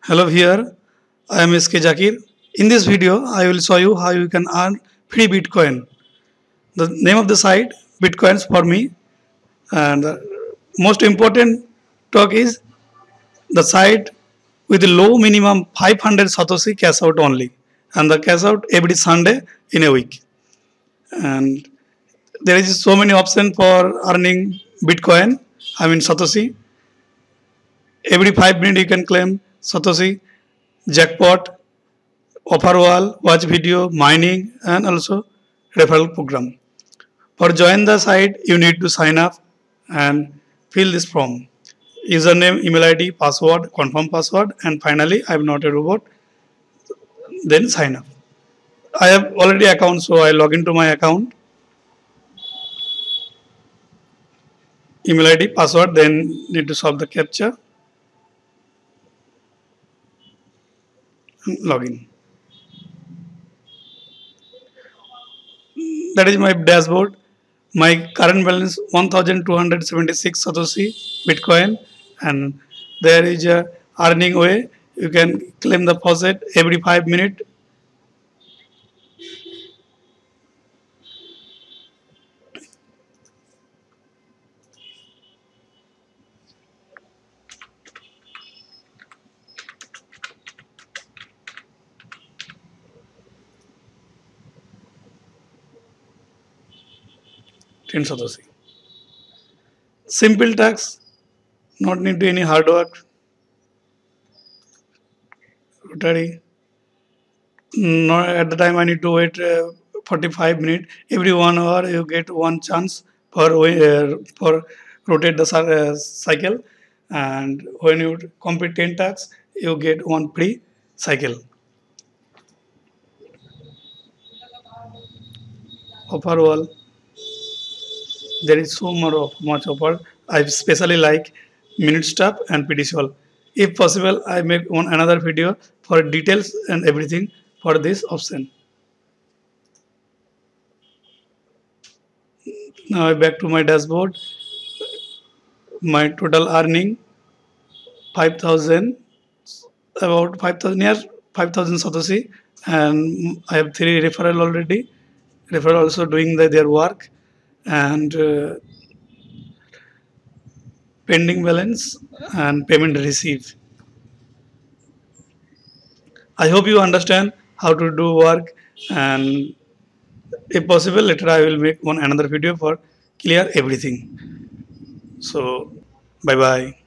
Hello here, I am SK Jakir. In this video, I will show you how you can earn free Bitcoin. The name of the site, Bitcoins for me, and the most important talk is the site with low minimum 500 satoshi cash out only, and the cash out every Sunday in a week. And there is so many options for earning Bitcoin. I mean satoshi. Every 5 minutes you can claim satoshi, Jackpot, Offerwall, watch video, mining, and also referral program. For join the site, you need to sign up and fill this form. Username, email ID, password, confirm password, and finally, I'm not a robot. Then sign up. I have already account, so I log into my account. Email ID, password, then need to solve the captcha. Login. That is my dashboard. My current balance 1276 satoshi Bitcoin, and there is a earning way. You can claim the faucet every 5 minutes. Ten satoshi. Simple tax, not need to any hard work. Rotary. No, at the time I need to wait 45 minutes. Every 1 hour you get one chance for rotate the cycle, and when you complete 10 tasks, you get one free cycle. Offer wall. There is so much offer. I especially like minute stop and PDCall. If possible, I make one another video for details and everything for this option. Now back to my dashboard. My total earning 5,000, about 5,000 near 5,000 satoshi, and I have 3 referral already. Referral also doing their work, and pending balance and payment received. I hope you understand how to do work, and if possible later I will make one another video for clear everything. So bye bye.